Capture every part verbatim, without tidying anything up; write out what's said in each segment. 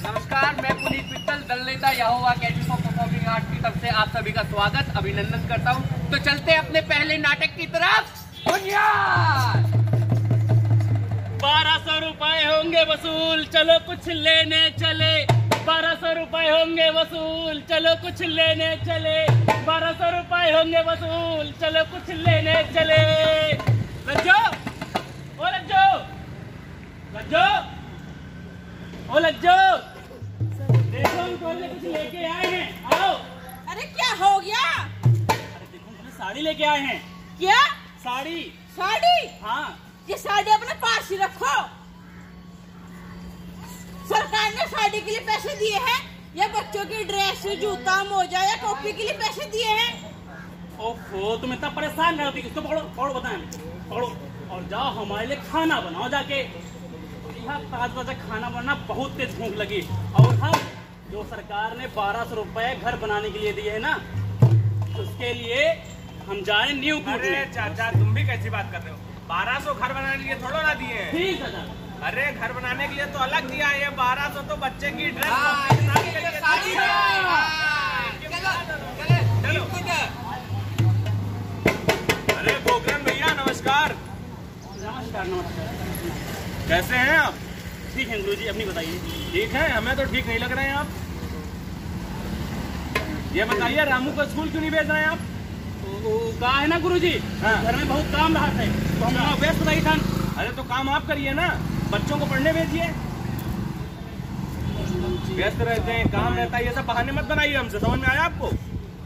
नमस्कार, मैं पुनीत मित्तल, दल नेता यहोवा अकेडमी फॉर परफॉर्मिंग आर्ट की तरफ से आप सभी का स्वागत अभिनंदन करता हूं। तो चलते अपने पहले नाटक की तरफ। बुनियाद बारह सौ रुपए होंगे वसूल, चलो कुछ लेने चले। बारह सौ रुपए होंगे वसूल, चलो कुछ लेने चले। बारह सौ रुपए होंगे वसूल, चलो कुछ लेने चले। लज्जो, ओ लज्जो, लज्जो, ओ लज्जो, देखो हम तुम्हारे कुछ लेके आए हैं, आओ। अरे क्या हो गया? अरे देखो हम तुम्हें साड़ी लेके आए हैं। क्या साड़ी? साड़ी? हाँ। ये साड़ी अपने पास ही रखो। सरकार ने साड़ी के लिए पैसे दिए हैं या बच्चों की ड्रेस, जूता, मोजा या टोपी के लिए पैसे दिए हैं? ओहो, तुम इतना परेशान कर रही हो। इसको पकड़ो, पकड़ो, बताएं, पकड़ो और जाओ हमारे लिए खाना बनाओ जाके। यहाँ ताजा ताजा खाना बनाना बहुत तेज भूख लगी। और हम जो सरकार ने बारह सौ रुपए घर बनाने के लिए दिए है ना, उसके लिए हम जाए न्यू कूट। अरे चाचा, तुम भी कैसी बात कर रहे हो? बारह सौ घर बनाने के लिए थोड़ा ना दिए हैं। ठीक है। अरे घर बनाने के लिए तो अलग दिया है। ये बारह सौ तो बच्चे की ड्रेस चलो। अरे भोगरन भैया, नमस्कार। नमस्कार। नमस्कार। कैसे हैं आप? ठीक है गुरुजी, अपनी बताइए। ठीक है, हमें तो ठीक नहीं लग रहे हैं आप। ये बताइए, रामू को स्कूल क्यों नहीं भेज रहे हैं आप? कहा है ना गुरुजी, हाँ। घर में बहुत काम रहा था तो हम वहाँ व्यस्त रही था। अरे तो काम आप करिए ना, बच्चों को पढ़ने भेजिए। व्यस्त रहते हैं, काम रहता है, ये सब बहाने मत बनाइए हमसे। समझ में आया आपको?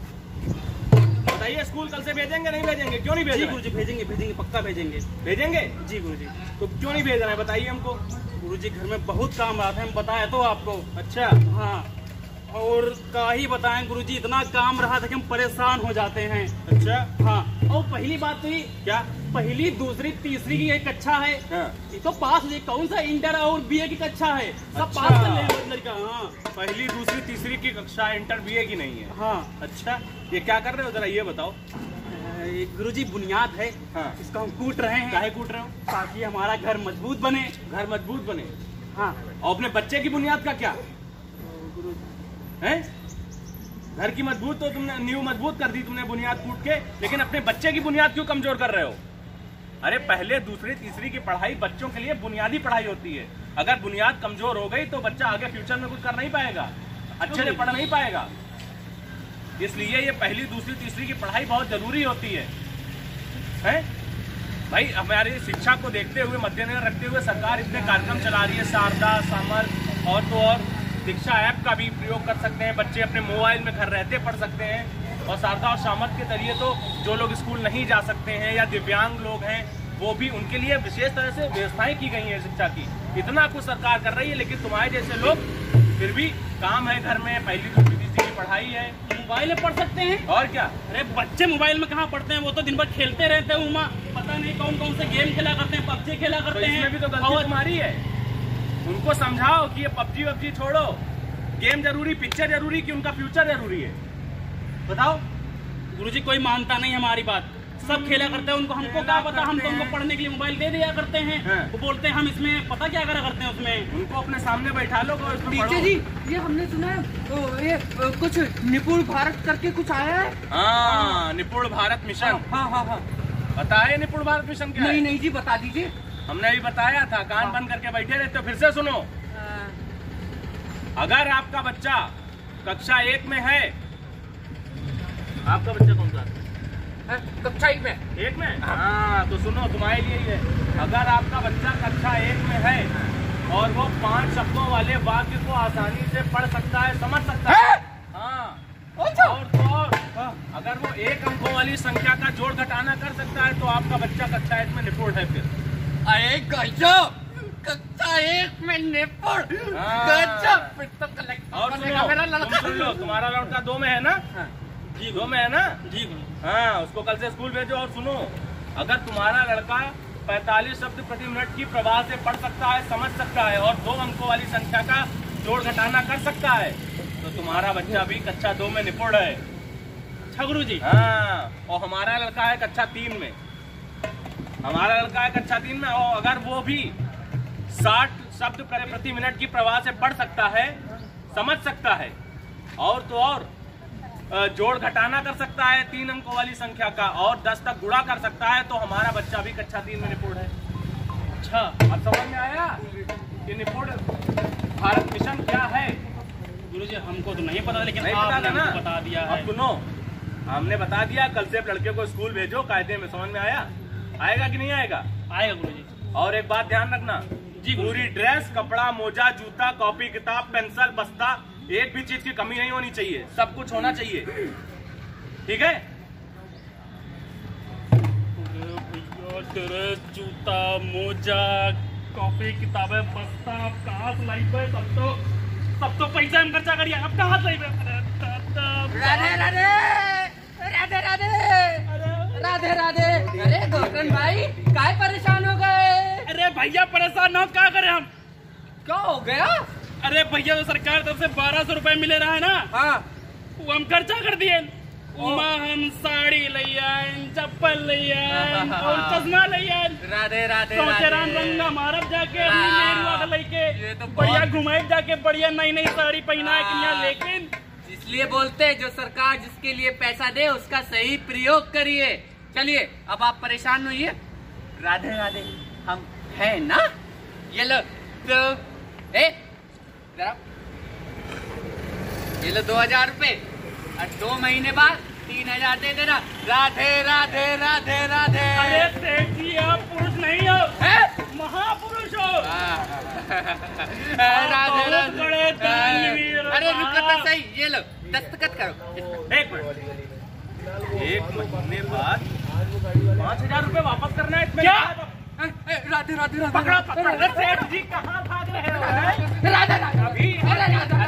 बताइए, स्कूल कल से भेजेंगे नहीं भेजेंगे? क्यों नहीं भेज जी रहे? गुरुजी, भेजेंगे भेजेंगे पक्का भेजेंगे। भेजेंगे? जी गुरुजी। तो क्यों नहीं भेज रहे हैं, बताइए हमको। गुरुजी घर में बहुत काम रहा था, हम बताया तो आपको। अच्छा। हाँ, और क्या ही बताएं गुरुजी, इतना काम रहा था कि हम परेशान हो जाते हैं। अच्छा। हाँ, और पहली बात तो ये, क्या? पहली दूसरी तीसरी की एक कक्षा है। हाँ। ये तो पास है, कौन सा इंटर और बीए की कक्षा है, सब अच्छा। पास कर रहे हैं लड़का। हाँ पहली दूसरी तीसरी की कक्षा इंटर बीए की नहीं है। हाँ। अच्छा, ये क्या कर रहे हो, जरा ये बताओ। गुरुजी बुनियाद है। हाँ। इसको हम कूट रहे हैं। काहे कूट रहे हो? ताकि हमारा घर मजबूत बने। घर मजबूत बने। हाँ। और अपने बच्चे की बुनियाद का क्या है? घर की मजबूत तो तुमने न्यू मजबूत कर दी तुमने बुनियाद कूट के, लेकिन अपने बच्चे की बुनियाद क्यों कमजोर कर रहे हो? अरे पहले दूसरी तीसरी की पढ़ाई बच्चों के लिए बुनियादी पढ़ाई होती है। अगर बुनियाद कमजोर हो गई तो बच्चा आगे फ्यूचर में कुछ कर नहीं पाएगा, अच्छे से पढ़ नहीं पाएगा। इसलिए ये पहली दूसरी तीसरी की पढ़ाई बहुत जरूरी होती है, है? भाई हमारी शिक्षा को देखते हुए, मद्देनजर रखते हुए सरकार इतने कार्यक्रम चला रही है। शारदा, सामर्थ और तो और दीक्षा ऐप का भी प्रयोग कर सकते हैं। बच्चे अपने मोबाइल में घर रहते पढ़ सकते हैं। और शारदा और सामर्थ के जरिए तो जो लोग स्कूल नहीं जा सकते हैं या दिव्यांग लोग हैं, वो भी उनके लिए विशेष तरह से व्यवस्थाएं की गई हैं शिक्षा की। इतना कुछ सरकार कर रही है, लेकिन तुम्हारे जैसे लोग फिर भी काम है घर में, पहली दूसरी तीसरी की पढ़ाई है, मोबाइल में पढ़ सकते हैं। और क्या? अरे बच्चे मोबाइल में कहाँ पढ़ते हैं, वो तो दिन भर खेलते रहते हैं। उमा पता नहीं कौन कौन से गेम खेला करते हैं, पबजी खेला करते हैं। इसमें भी तो गलती तुम्हारी है। उनको समझाओ कि ये पबजी वबजी छोड़ो, गेम जरूरी, पिक्चर जरूरी कि उनका फ्यूचर जरूरी है? बताओ। गुरुजी कोई मानता नहीं हमारी बात, सब खेला करते हैं। उनको हमको क्या पता, हम तो उनको पढ़ने के लिए मोबाइल दे दिया करते हैं। हाँ। वो बोलते हैं हम इसमें पता क्या करा करते हैं उसमें। उनको अपने सामने बैठा लो और इसको टीचर पढ़ो। जी, ये हमने सुना है तो ये अ, कुछ निपुण भारत करके कुछ आया है। हाँ, निपुण भारत मिशन। हाँ हाँ हाँ। पता है निपुण भारत मिशन क्या है? नहीं नहीं जी, बता दीजिए। हमने भी बताया था, कान बंद करके बैठे रहते हो। फिर से सुनो। अगर आपका बच्चा कक्षा एक में है, आपका बच्चा कौन सा है? कक्षा एक में। एक में? हाँ, तो सुनो, तुम्हारे लिए ही है। अगर आपका बच्चा कक्षा एक में है और वो पांच शब्दों वाले वाक्य को आसानी से पढ़ सकता है, समझ सकता है, हाँ, और तो और अगर वो एक अंकों वाली संख्या का जोड़ घटाना कर सकता है, तो आपका बच्चा कक्षा एक में निपुण है। फिर अरे गजब, कक्षा एक में निपुण, गजब। फिर तो कलेक्ट और सुनो, मेरा तुम लड़का। सुन लो, तुम्हारा लड़का दो में है ना? जी, दो में है ना? जी। हाँ, उसको कल से स्कूल भेजो। और सुनो, अगर तुम्हारा लड़का पैंतालीस शब्द प्रति मिनट की प्रवाह से पढ़ सकता है, समझ सकता है और दो अंकों वाली संख्या का जोड़ घटाना कर सकता है, तो तुम्हारा बच्चा भी कक्षा दो में निपुण है। अच्छा गुरुजी। हाँ, और हमारा लड़का है कक्षा तीन में। हमारा लड़का है कक्षा तीन में, और अगर वो भी साठ शब्द प्रति प्रति मिनट की प्रवाह से पढ़ सकता है, समझ सकता है, और तो और अ, जोड़ घटाना कर सकता है तीन अंकों वाली संख्या का, और दस तक गुणा कर सकता है, तो हमारा बच्चा भी कक्षा तीन में निपुण है। अच्छा, अब समझ में आया कि निपुण भारत मिशन क्या है? गुरुजी हमको तो नहीं पता, लेकिन नहीं पता आपने था ना? हमको बता दिया है। अब सुनो, हमने बता दिया, कल से लड़के को स्कूल भेजो कायदे में। समझ में आया? आएगा कि नहीं आएगा? आएगा गुरुजी। और एक बात ध्यान रखना, जी गुरुजी। पूरी ड्रेस, कपड़ा, मोजा, जूता, कॉपी, किताब, पेंसिल, बस्ता, एक भी चीज की कमी नहीं होनी चाहिए, सब कुछ होना चाहिए। ठीक है? ड्रेस, जूता, मोजा, कॉपी, किताबें, बस्ता, कहाँ से लाई पे? सब तो सब तो पैसा हम खर्चा करिए, अब कहाँ से लाई पे? राधे राधे राधे राधे राधे राधे। अरे गोकर्ण भाई, काय परेशान हो गए? अरे भैया परेशान ना हो, क्या करें हम? क्या हो गया? अरे भैया तो सरकार तरफ से बारह सौ रुपए मिले रहा है ना, हाँ, वो हम खर्चा कर दिए। उमा हम साड़ी लियान, चप्पल लियान और चश्मा लियान। राधे राधे सोचे राम राधे। रंगा मारब जाके अपनी मेरुआ के ये लेके तो बहुत- बढ़िया घुमाए जाके बढ़िया नई नई साड़ी पहना है कि यहाँ, लेकिन इसलिए बोलते हैं जो सरकार जिसके लिए पैसा दे उसका सही प्रयोग करिए। चलिए अब आप परेशान नहीं है। राधे राधे हम है ना? ये लो तो ए जरा ये लो दो हजार रुपए और दो महीने बाद तीन हजार दे देना। राधे राधे राधे राधे। अरे सेठ जी आप पुरुष नहीं हो, है? महापुरुष हो। राधे बहुत राधे। बड़े दानवीर हो अरे रुको तो आप। सही, ये लो दस्तखत करो। एक मिनट, एक महीने बाद पाँच हजार रुपए वापस करना है इसमें। क्या? राधे राधे राधे। पकड़ो पकड़ो। अरे सेठ जी कहाँ भाग रहे हो? हैं? राधे राधे। अभी अरे राधे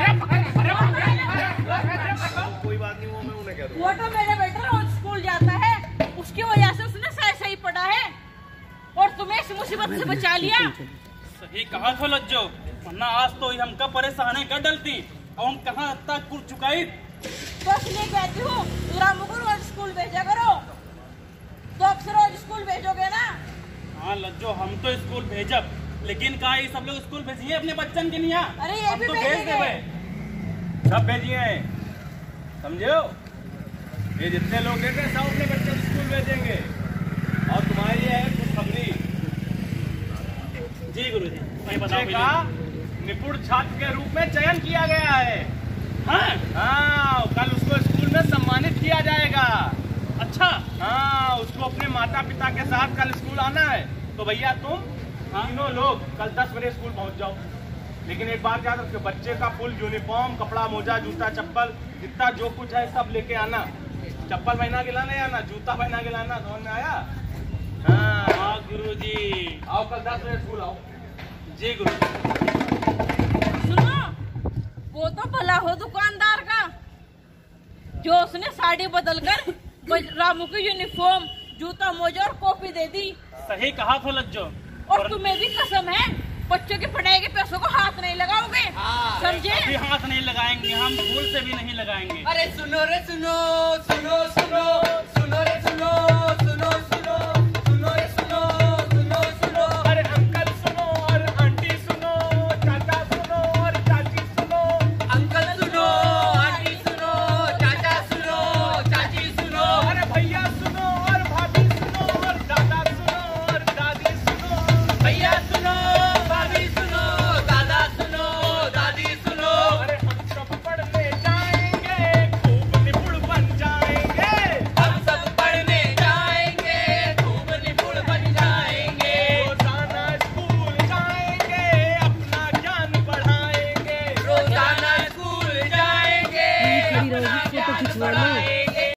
कोई बात नहीं, वो मैं उन्हें कह दूँ। वो तो मेरा बेटा रोज स्कूल जाता है, उसकी वजह से उसने सही सही पढ़ा है और तुम्हें इस मुसीबत से बचा लिया। सही कहा था लज्जो, वरना आज तो हमका परेशानी कर डलती और हम कहाँ तक कुल चुकाई। तो इसलिए कहती हूँ रामू को रोज स्कूल भेजा करो, तो अब से रोज स्कूल भेजोगे ना? हाँ लज्जो, हम तो स्कूल भेजब, लेकिन का ये सब लोग स्कूल भेजिए अपने बच्चन के निया? अरे ये हम भी तो भेज भेजेंगे। देवे। सब भेजिए हैं, समझो? ये जितने लोग देते हैं सब अपने बच्चे को स्कूल भेजेंगे। और तुम्हारी ये है खुशखबरी, जी गुरु जी, मैं बताऊँ बच्चे का निपुण छात्र के रूप में चयन किया गया है। हाँ हाँ, कल उसको स्कूल में सम्मानित किया जाएगा। अच्छा। हाँ, उसको अपने माता पिता के साथ कल स्कूल आना है। तो भैया तुम तीनों लोग कल दस बजे स्कूल पहुंच जाओ। लेकिन एक बात याद रखो, बच्चे का फुल यूनिफॉर्म, कपड़ा, मोजा, जूता, चप्पल, जितना जो कुछ है सब लेके आना। चप्पल पहना के लाना आना, जूता पहना के लाना। समझ में आया? हाँ, हाँ गुरु जी। आओ कल दस बजे स्कूल आओ। जी गुरु जी। सुनो, वो तो भला हो दुकानदार का जो उसने साड़ी बदल कर रामू की यूनिफॉर्म, जूता, मोजा और कॉपी दे दी। सही कहा था लज्जो। और तुम्हें भी कसम है बच्चों की पढ़ाई के पैसों को हाथ नहीं लगाओगे, हाँ, समझे? अभी हाथ नहीं लगाएंगे, हम भूल से भी नहीं लगाएंगे। अरे सुनो रे सुनो सुनो सुनो सुनो रे सुनो